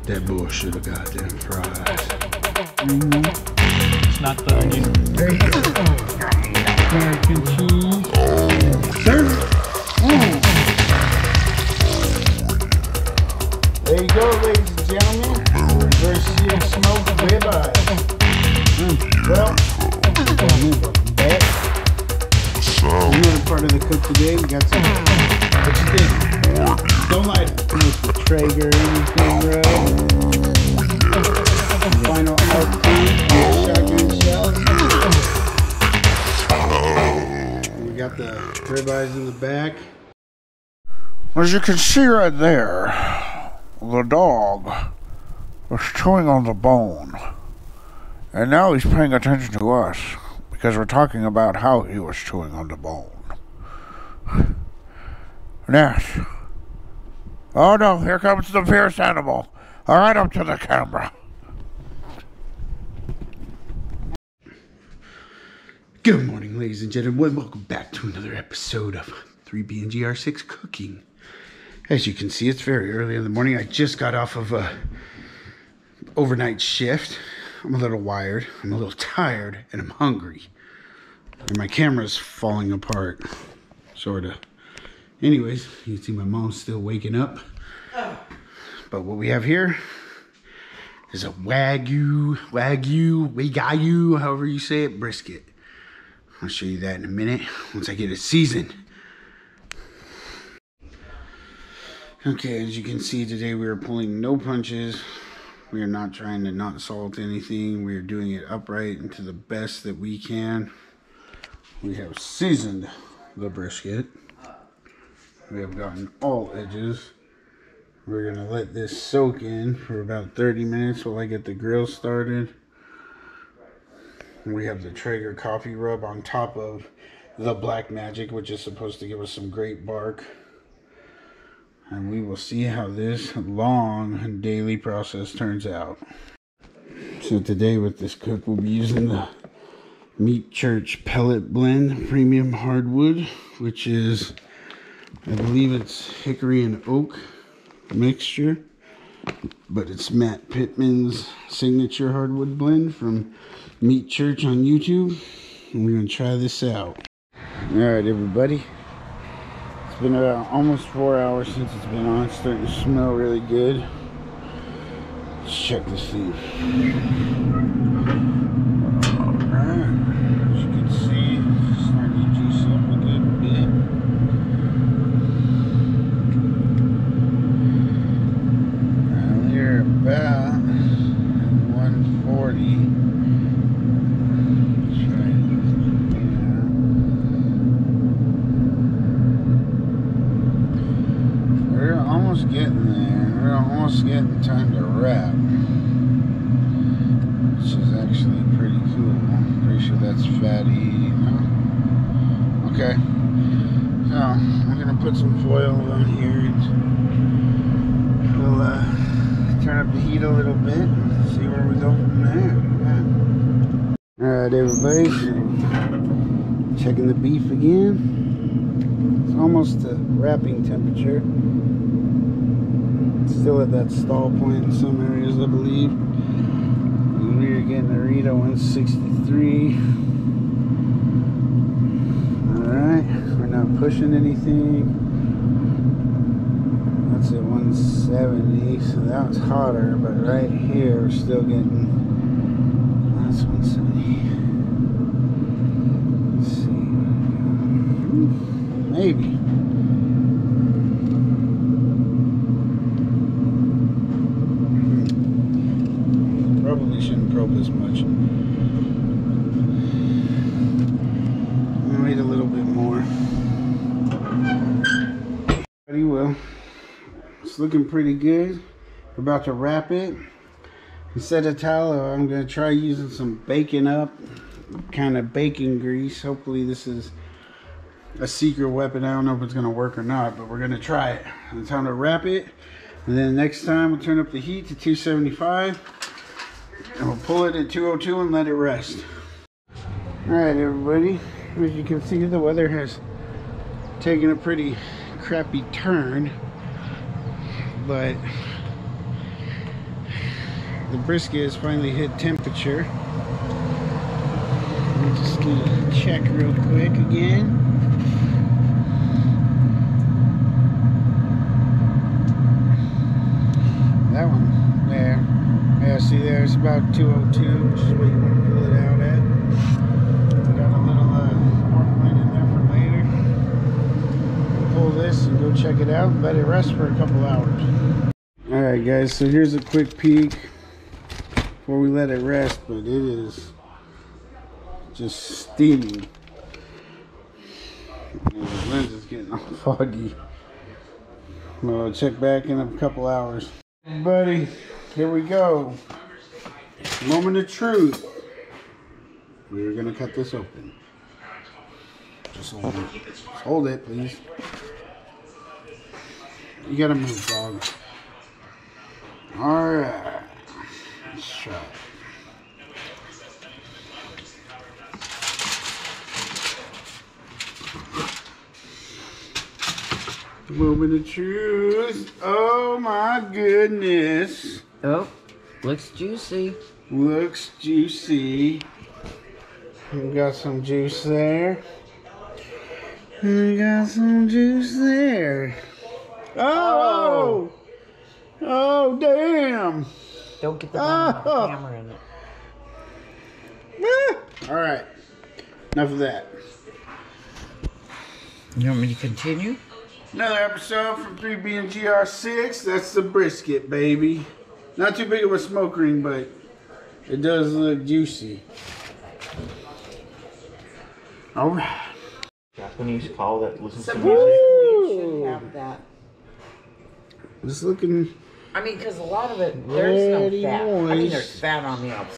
That bullshit of goddamn fries. It's not the onion. There you go. American cheese. Serve it. There you go, ladies and gentlemen. Reverse sealed smoked ribeye. Well, welcome back. Another part of the cook today. We got some. What you think? Don't lie to me. Traeger, anything, bro. Final outcome. Shotgun shells. We got the ribeyes in the back. As you can see right there, the dog was chewing on the bone. And now he's paying attention to us because we're talking about how he was chewing on the bone. Nash. Oh no, here comes the fierce animal. All right, up to the camera. Good morning, ladies and gentlemen. Welcome back to another episode of 3B and GR6 Cooking. As you can see, it's very early in the morning. I just got off of a overnight shift. I'm a little wired, I'm a little tired, and I'm hungry. And my camera's falling apart, sort of. Anyways, you can see my mom's still waking up. But what we have here is a Wagyu, however you say it, brisket. I'll show you that in a minute once I get it seasoned. Okay, as you can see today we are pulling no punches. We are not trying to not salt anything. We are doing it upright and to the best that we can. We have seasoned the brisket. We have gotten all edges. We're going to let this soak in for about 30 minutes while I get the grill started. We have the Traeger coffee rub on top of the Black Magic, which is supposed to give us some great bark. And we will see how this long daily process turns out. So today with this cook, we'll be using the Meat Church Pellet Blend Premium Hardwood, which is, I believe it's hickory and oak mixture, but it's Matt Pittman's signature hardwood blend from Meat Church on YouTube. And we're going to try this out. Alright everybody. It's been about almost 4 hours since it's been on. It's starting to smell really good. Let's check this thing. Alright. As you can see, it's starting to juice up a good bit. We're about 140. Getting there. We're almost getting time to wrap, which is actually pretty cool. Pretty sure that's fatty, Okay, so I'm gonna put some foil on here and we'll turn up the heat a little bit and see where we go from there. Alright everybody, so checking the beef again. It's almost to wrapping temperature. Still at that stall point in some areas, I believe. And we are getting a Rita 163. Alright, we're not pushing anything. That's at 170, so that was hotter, but right here we're still getting, that's 170. Let's see. Maybe. Probably shouldn't probe this much. I'm gonna wait a little bit more. Pretty well. It's looking pretty good. We're about to wrap it. Instead of tallow, I'm gonna try using some baking up, kind of bacon grease. Hopefully this is a secret weapon. I don't know if it's gonna work or not, but we're gonna try it. It's time to wrap it. And then next time we'll turn up the heat to 275. And we'll pull it at 202 and let it rest. Alright everybody, as you can see the weather has taken a pretty crappy turn, but the brisket has finally hit temperature. I'm just gonna check real quick again. That one there. Yeah, see there, it's about 202, which is what you want to pull it out at. Got a little pork loin in there for later. Pull this and go check it out and let it rest for a couple hours. Alright guys, so here's a quick peek before we let it rest, but it is just steaming. And the lens is getting all foggy. I'll check back in a couple hours. Buddy, here we go. Moment of truth. We're gonna cut this open. Just hold it. Just hold it, please. You gotta move, dog. Alright. Let's try it. Moment of truth. Oh my goodness. Oh, looks juicy. Looks juicy. We got some juice there. We got some juice there. Oh! Oh, damn! Don't get the camera in it. Alright. Enough of that. You want me to continue? Another episode from 3B and GR6. That's the brisket, baby. Not too big of a smoke ring, but it does look juicy. Alright. Japanese call that listens to music. We should have that. It's looking I mean, because a lot of it, there's no very fat. I mean, moist. there's fat on the outside.